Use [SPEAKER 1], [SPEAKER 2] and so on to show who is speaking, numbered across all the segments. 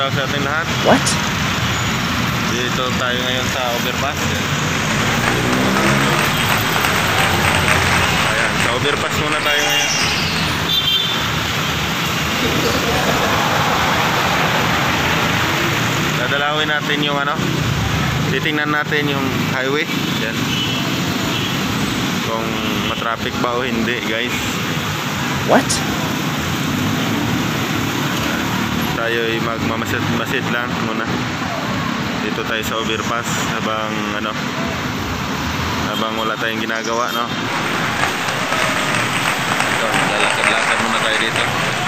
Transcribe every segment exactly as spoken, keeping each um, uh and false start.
[SPEAKER 1] araw sa ating lahat.
[SPEAKER 2] What?
[SPEAKER 1] Dito tayo ngayon sa overpass. Ayan, sa overpass muna tayo ngayon. Dadalawin natin yung ano, titingnan natin yung highway. Yan. Kung matraffic ba o hindi, guys.
[SPEAKER 2] What?
[SPEAKER 1] Tayo ay magmamasid-masid lang muna. Dito tayo sa overpass habang ano, habang wala tayong ginagawa, no. So, lalakad-lakad muna tayo dito.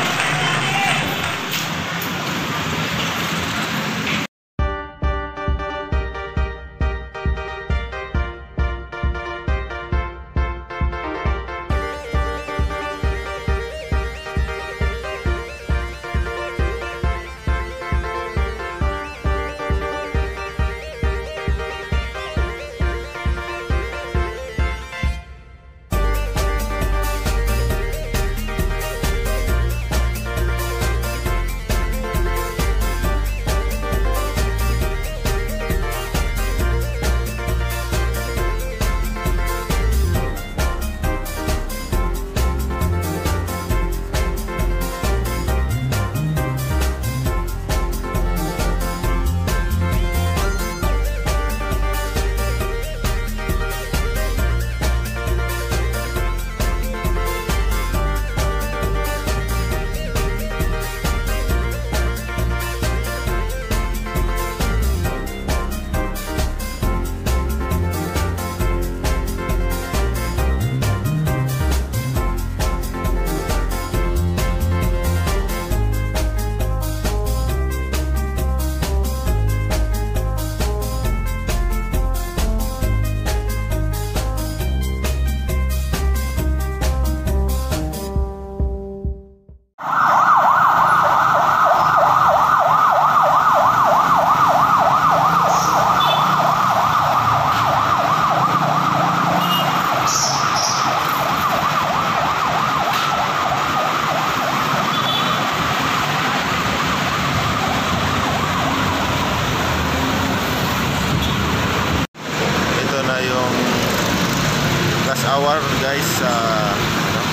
[SPEAKER 1] Hour guys, sa uh, ano,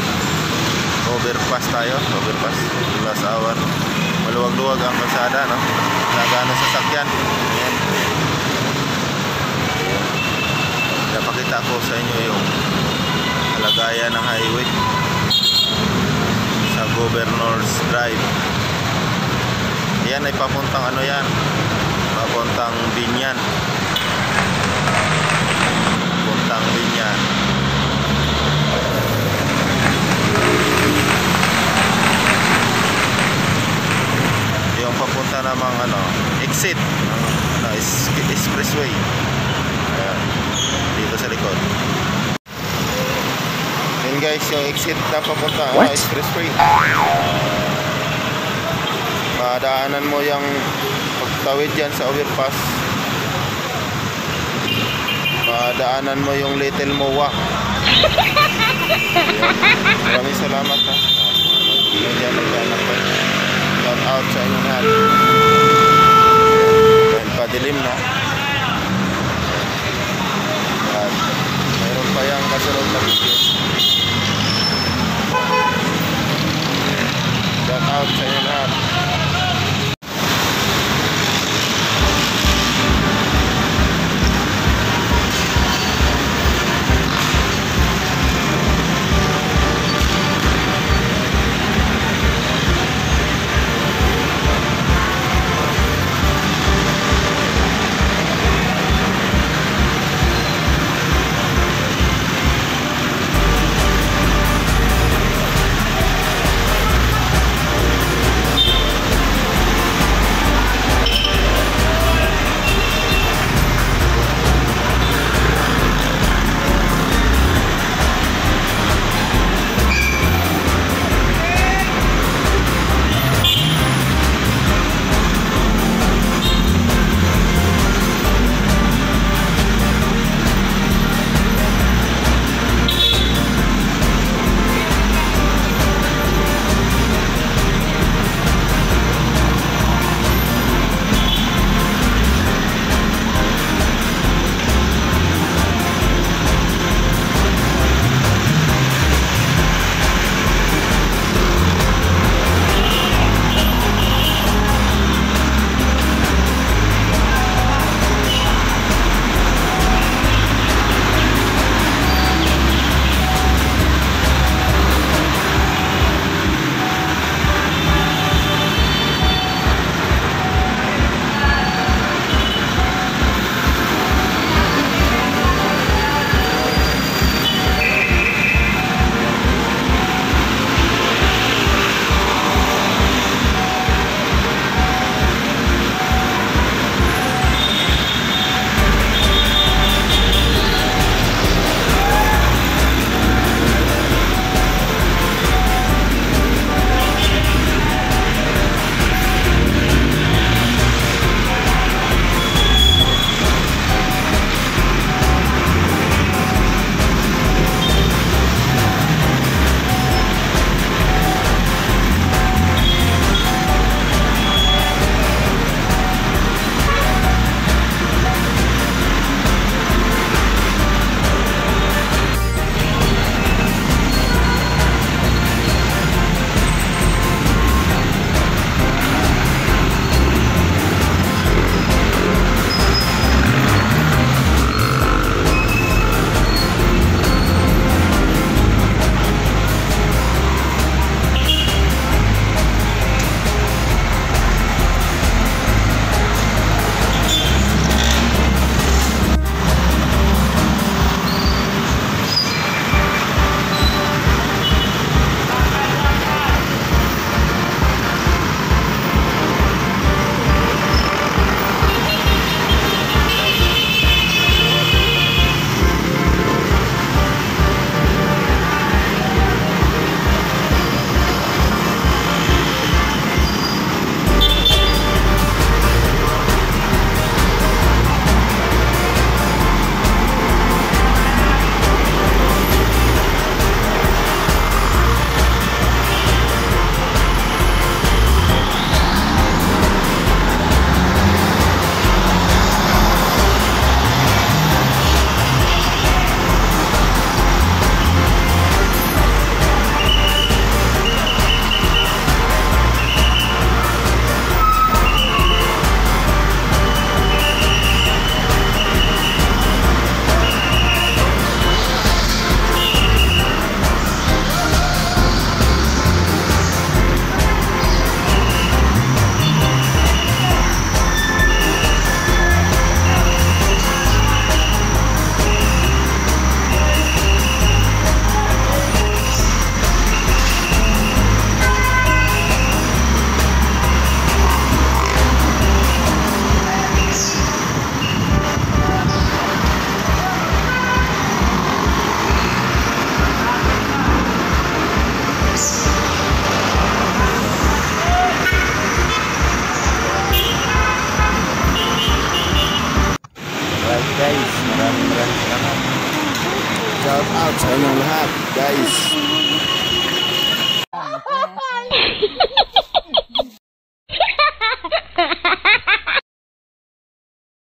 [SPEAKER 1] overpass tayo, overpass last hour. Maluwag-luwag ang kalsada, no? Nagano sa sasakyan. Ayan. Napakita ko sa inyo yung kalagayan ng highway sa Governor's Drive. Yan ay papuntang ano yan, papuntang Binyan, papuntang Binyan. Yung papunta namang ano, exit ng ano, expressway. Ayan, dito sa likod. Yun guys, yung exit na papunta ano, expressway. Madaanan mo yung pagtawid dyan sa overpass. Madaanan mo yung Little Moa. Maraming salamat ha. Diyan naghanap ko. Shout out sa inyong lahat. Dahil padilim na. At mayroon pa yung kasunod na video. Shout out sa inyong lahat.